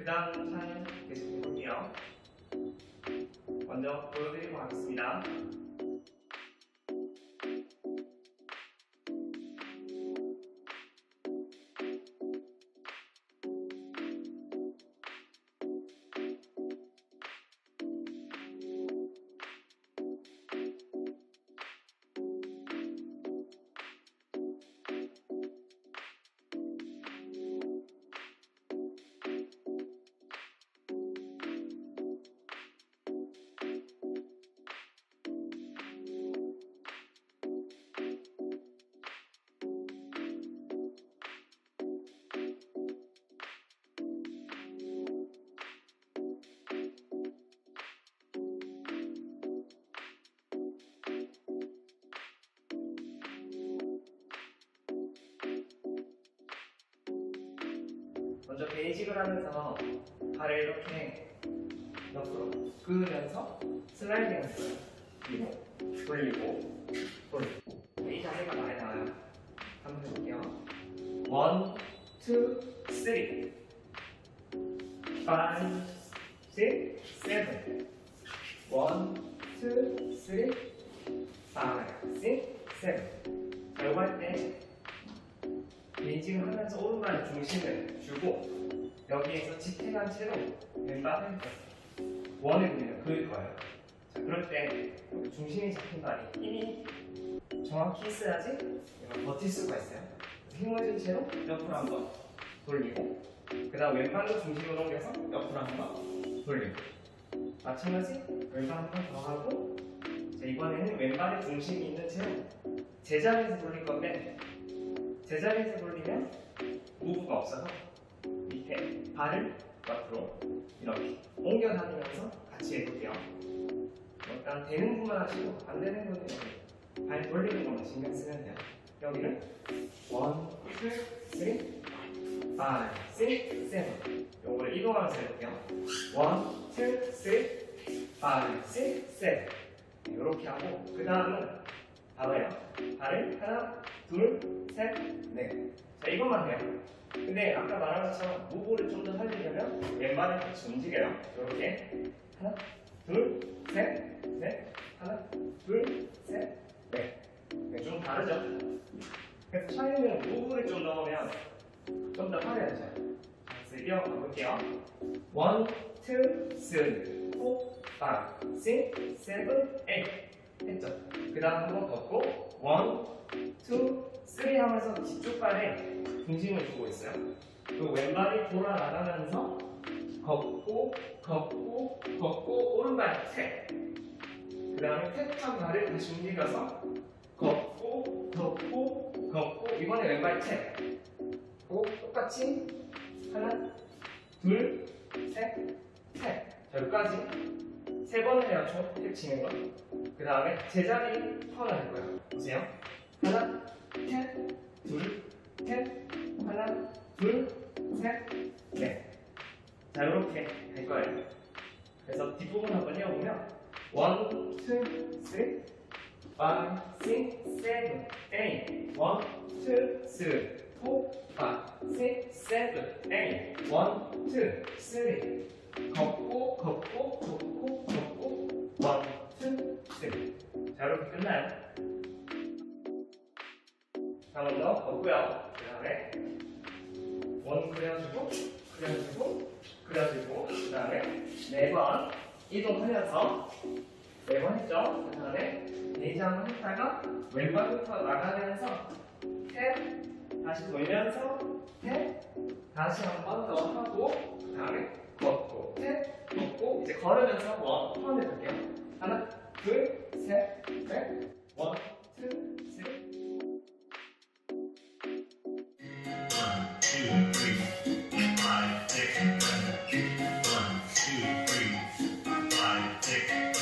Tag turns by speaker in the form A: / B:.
A: 그 다음 차는 계속 해볼게요. 먼저 보여드리고 가겠습니다. 먼저 베이직을 하면서 발을 이렇게 옆으로 끄면서 슬라이딩 했어요. 그리고 돌리고 돌리고. 이 자세가 많이 나와요. 한번 해볼게요. 1, 2, 3 5, 6, 7 1, 2, 3 5, 6, 7 자, 이거 할 때 베이징을 하면서 오른발 중심을 주고 여기에서 지탱한 채로 왼발을 원에 보면 그을 거예요. 자, 그럴 때 중심이 잡힌 발이 힘이 정확히 있어야지 버틸 수가 있어요. 힘을 준 채로 옆으로 한번 돌리고 그 다음 왼발로 중심을 옮겨서 옆으로 한번 돌리고 마찬가지 왼발 한 번 더 하고 자, 이번에는 왼발에 중심이 있는 채로 제자리에서 돌릴 건데 제자리에서 돌리면 무브가 없어서 밑에 발을 옆으로 이렇게 옮겨 다니면서 같이 해볼게요. 일단 되는 분만 하시고 안 되는 분은 여기 발 돌리는 것만 신경 쓰면 돼요. 여기는 1, 2, 3, 5, 6, 7 요거를 이동하면서 해볼게요. 1, 2, 3, 5, 6, 7 이렇게 하고 그 다음은 봐봐요. 발을 하나, 둘, 셋, 넷. 자, 이것만 해요. 근데 아까 말한 것처럼 무브를 좀 더 살리려면 왼발을 같이 움직여요. 이렇게 하나, 둘, 셋, 넷. 하나, 둘, 셋, 넷. 네, 좀 다르죠? 그래서 차이는 무브를 좀 넣으면 좀 더 화려해져요. 그래서 이어가 볼게요. 1, 2, 3, 4, 5, 6, 7, 8 했죠? 그 다음 한번 걷고 1, 2, 3 하면서 뒤쪽 발에 중심을 주고 있어요. 그리고 왼발이 돌아나가면서 걷고 걷고 걷고 오른발 탭. 그 다음에 탭한 발을 다시 움직여서 걷고 걷고 걷고 이번에 왼발 탭. 그리고 똑같이 하나, 둘, 셋, 탭. 여기까지 세 번을 해요. 총 탭 치는 거. 그 다음에 제자리 턴을 할 거예요. 보세요. 하나, 탭, 둘, 탭, 하나, 둘, 셋, 넷. 자, 이렇게 할 거예요. 그래서 뒷부분 한번 해보면 1, 2, 3, 5, 6, 7, 8 1, 2, 3, 4, 5, 6, 7, 8 1, 2, 3 걷고 걷고 걷고 걷고 1, 2, 3 자, 이렇게 끝나요. 한 번 더 걷고요. 그 다음에 원 그려주고 그려주고 그려주고 그 다음에 4번 이동하면서 4번 했죠. 그 다음에 베이지 한번 했다가 왼발부터 나가면서 탭 다시 돌면서 탭 다시 한 번 더 하고 그 다음에 걷고 탭 걷고 이제 걸으면서 원 턴 해볼게요. 하나 둘 셋 넷 원 투 쓰리
B: 1, 2, 3, 5, 6, 7, 1, 2, 3, 5, 6,